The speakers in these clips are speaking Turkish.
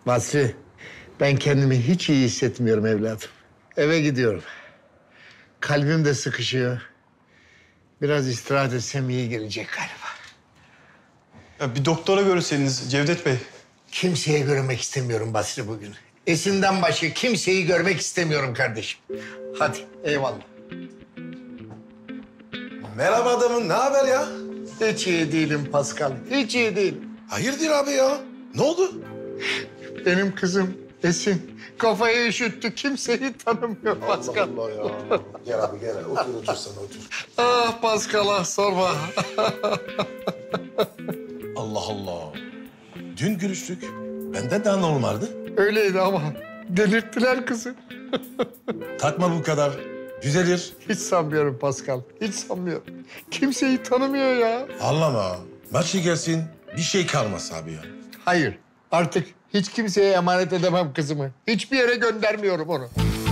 Basri, ben kendimi hiç iyi hissetmiyorum evladım. Eve gidiyorum. Kalbim de sıkışıyor. Biraz istirahat etsem iyi gelecek galiba. Ya bir doktora görürseniz Cevdet Bey. Kimseye görmek istemiyorum Basri bugün. Esin'den başka kimseyi görmek istemiyorum kardeşim. Hadi, eyvallah. Merhaba adamım, ne haber ya? Hiç iyi değilim Pascal, hiç iyi değilim. Hayırdır abi ya? Ne oldu? Benim kızım Esin kafayı üşüttü, kimseyi tanımıyor Pascal. Allah ya. Gel abi gel. Otur sana otur. Ah Pascal, ah sorma. Allah Allah. Dün görüştük. Benden daha normaldi. Öyleydi ama delirttiler kızı. Takma bu kadar. Düzelir. Hiç sanmıyorum Pascal, hiç sanmıyorum. Kimseyi tanımıyor ya. Ağlama. Maçı gelsin. Bir şey kalmaz abi ya. Hayır, artık hiç kimseye emanet edemem kızımı. Hiçbir yere göndermiyorum onu.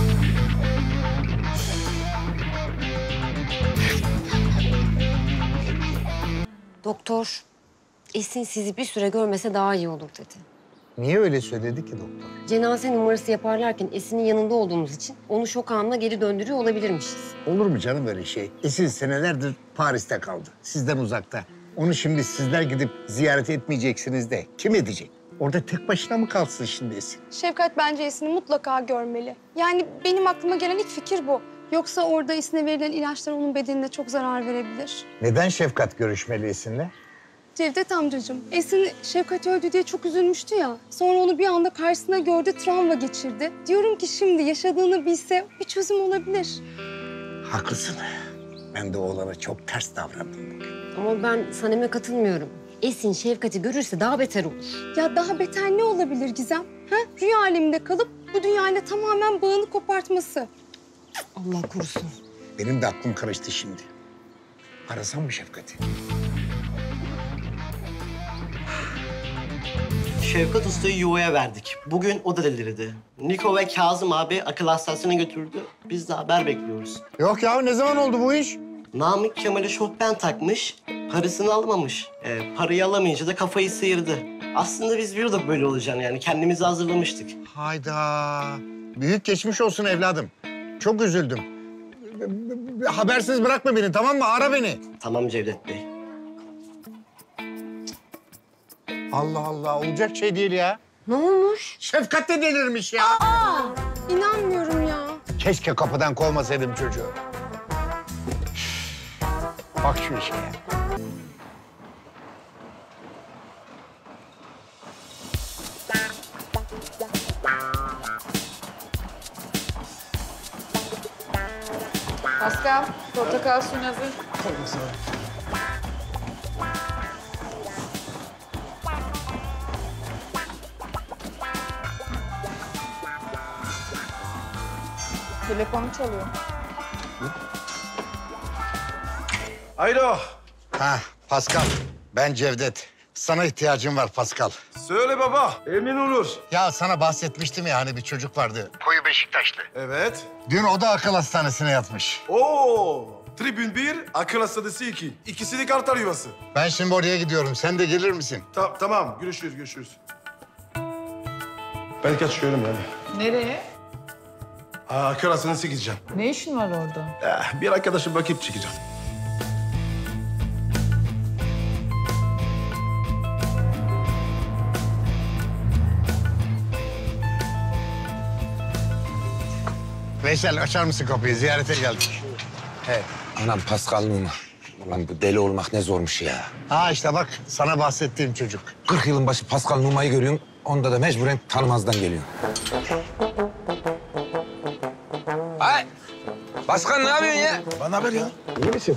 Doktor, Esin sizi bir süre görmese daha iyi olur dedi. Niye öyle söyledi ki doktor? Cenaze numarası yaparlarken Esin'in yanında olduğumuz için onu şok anına geri döndürüyor olabilirmişiz. Olur mu canım öyle şey? Esin senelerdir Paris'te kaldı, sizden uzakta. Onu şimdi sizler gidip ziyaret etmeyeceksiniz de kim edecek? Orada tek başına mı kalsın şimdi Esin? Şefkat bence Esin'i mutlaka görmeli. Yani benim aklıma gelen ilk fikir bu. Yoksa orada Esin'e verilen ilaçlar onun bedenine çok zarar verebilir. Neden Şefkat görüşmeli Esin'le? Cevdet amcacığım, Esin Şefkat öldü diye çok üzülmüştü ya. Sonra onu bir anda karşısına gördü, travma geçirdi. Diyorum ki şimdi yaşadığını bilse bir çözüm olabilir. Haklısın. Ben de oğlana çok ters davrandım bugün. Ama ben Sanem'e katılmıyorum. Esin Şefkat'i görürse daha beter olur. Ya daha beter ne olabilir Gizem? Ha? Rüya aleminde kalıp bu dünyayla tamamen bağını kopartması. Allah korusun. Benim de aklım karıştı şimdi. Arasam mı Şefkat'i? Şevkat Usta'yı yuvaya verdik. Bugün o da delirdi. Niko ve Kazım abi akıl hastanesine götürdü. Biz de haber bekliyoruz. Yok ya, ne zaman oldu bu iş? Namık Kemal'e şofben takmış, parasını almamış. Parayı alamayınca da kafayı sıyırdı. Aslında biz biliyorduk böyle olacağını, yani kendimizi hazırlamıştık. Hayda. Büyük geçmiş olsun evladım. Çok üzüldüm. Habersiz bırakma beni, tamam mı? Ara beni. Tamam Cevdet Bey. Allah Allah, olacak şey değil ya. Ne olmuş? Şefkat de delirmiş ya. İnanmıyorum ya. Keşke kapıdan kovmasaydım çocuğu. Bak şu işe ya. Pascal, portakal suyun hazır. Telefonu çalıyor. Alo. Ha, Pascal. Ben Cevdet. Sana ihtiyacım var Pascal. Söyle baba. Emin olur. Ya sana bahsetmiştim ya hani bir çocuk vardı. Koyu Beşiktaşlı. Evet. Dün o da akıl hastanesine yatmış. Oo. Tribün 1, akıl hastanesi 2. İkisi de kartal yuvası. Ben şimdi oraya gidiyorum. Sen de gelir misin? Tamam. Görüşürüz. Ben kaçıyorum yani. Nereye? Akıl hastanesine gideceğim. Ne işin var orada? Bir arkadaşım bakıp çıkacağım. Veysel açar mısın kapıyı? Ziyarete geldik. Evet. Anam Pascal Numa. Ulan bu deli olmak ne zormuş ya. Ha işte bak sana bahsettiğim çocuk. 40 yılın başı Pascal Numa'yı görüyorum. Onda da mecburen tanımazdan geliyorum. Ay! Başkan ne yapıyorsun ya? Bana haber ya. İyi misin?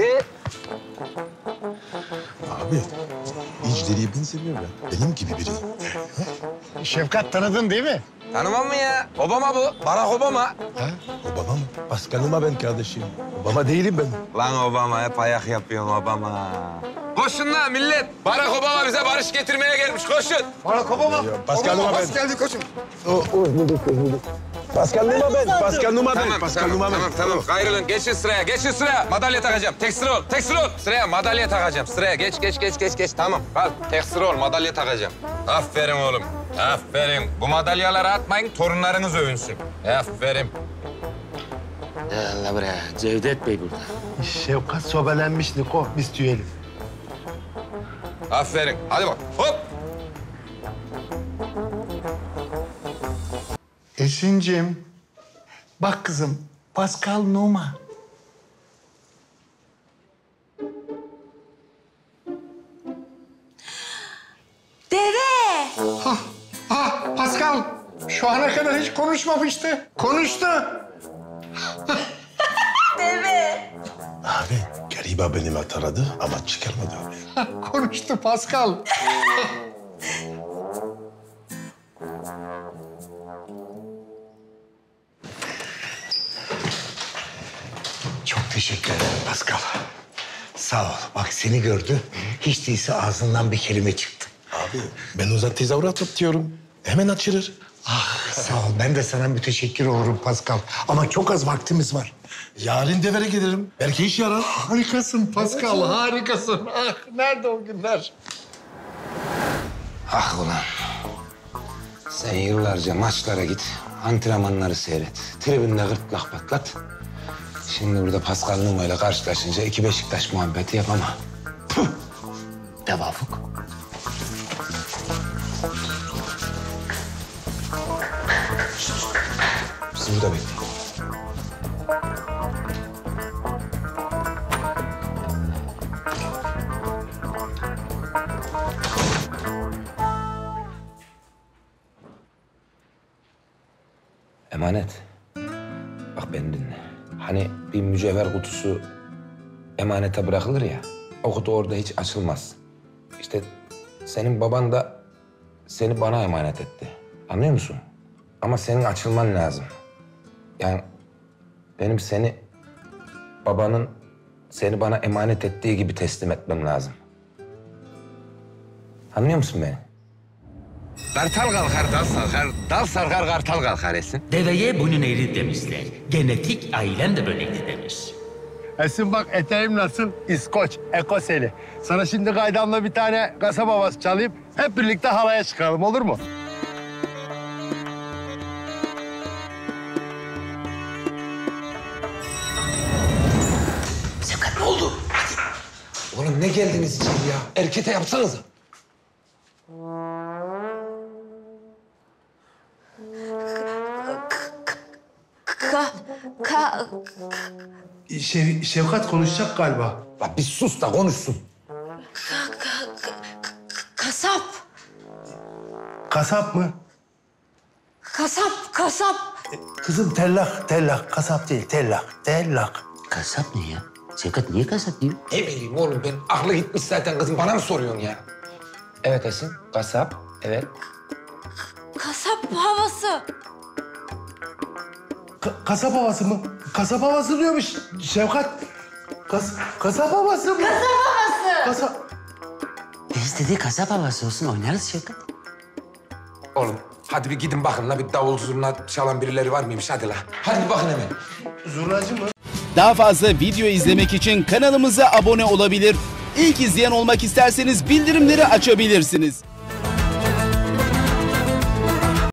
Abi, hiç deliye benzemiyor ya. Benim gibi biri. Şefkat tanıdın değil mi? Tanımam mı ya? Obama bu. Barack Obama. Ha? Obama mı? Pascal'ıma ben kardeşim. Obama değilim ben. Lan Obama hep ayak yapıyorsun Obama. Koşun lan millet. Barack Obama bize barış getirmeye gelmiş. Koşun. Barack Obama. Pascal'ıma ben. geldi koçum. Pascal Numa ben. Pascal Numa ben. Tamam, Pascal tamam, Numa ben. tamam, tamam. Ayrılın, geçin sıraya, geçin sıraya. Madalya takacağım, tek sıra ol, tek sıra ol. Sıraya madalya takacağım, sıraya geç. Tamam, al, tek sıra ol, madalya takacağım. Aferin oğlum, aferin. Bu madalyaları atmayın, torunlarınız övünsün. Aferin. Allah bre, Cevdet Bey burada. Şevkat sobelenmiş Niko. Biz tüyelim. Aferin, hadi bak, hop. Esin'cim, bak kızım, Pascal Numa. Deve! Pascal, şu ana kadar hiç konuşmamıştı. Konuştu. Abi gariba benim aradı ama çıkarmadı abi. Konuştu Pascal. Çok teşekkür ederim Pascal. Sağ ol. Bak seni gördü. Hiç değilse ağzından bir kelime çıktı. Abi ben uzak tezahürat atıyorum. Hemen açılır. Ah sağ ol. Ben de sana müteşekkir olurum Pascal. Ama çok az vaktimiz var. Yarın devere giderim. Belki iş yarar. Harikasın Pascal, harikasın. Ah nerede o günler? Ah ulan. Sen yıllarca maçlara git, antrenmanları seyret. Tribünde gırtlak patlat. Şimdi burada Pascal Numa ile karşılaşınca iki Beşiktaş muhabbeti yapamam. Tevafuk. Bizi burada bekleyin. Emanet. Bak beni dinle. Hani bir mücevher kutusu emanete bırakılır ya. O kutu orada hiç açılmaz. İşte senin baban da seni bana emanet etti. Anlıyor musun? Ama senin açılman lazım. Yani benim babanın seni bana emanet ettiği gibi teslim etmem lazım. Anlıyor musun beni? Kartal kalkar, dal sarkar, dal sarkar, kartal kalkar Esin. Deveye bunun eğri demişler. Genetik ailem de böyleydi demiş. Esin bak eteğim nasıl? İskoç, ekoseli. Sana şimdi kaydamla bir tane kasaba havası çalayım. Hep birlikte halaya çıkalım olur mu? Sevkat ne oldu? Hadi. Oğlum ne geldiniz içeri ya? Erkete yapsanıza. Şevkat konuşacak galiba. La bir sus da konuşsun. Kasap! Kasap mı? Kasap! Kızım tellak. Kasap değil, tellak. Kasap ne ya? Sevkat niye kasap diyor? Ne bileyim oğlum ben aklı gitmiş zaten kızım bana mı soruyorsun ya? Evet Esin, kasap, evet. Kasap havası! Kasap havası mı? Kasap havası diyormuş Şevkat. Kasap havası mı? Kasap. İstediği kasap havası olsun oynarız Şevkat. Oğlum hadi bir gidin bakın la bir davul zurna çalan birileri var mıymış hadi la. Hadi bir bakın hemen. Zurnacı mı? Daha fazla video izlemek için kanalımıza abone olabilir. İlk izleyen olmak isterseniz bildirimleri açabilirsiniz.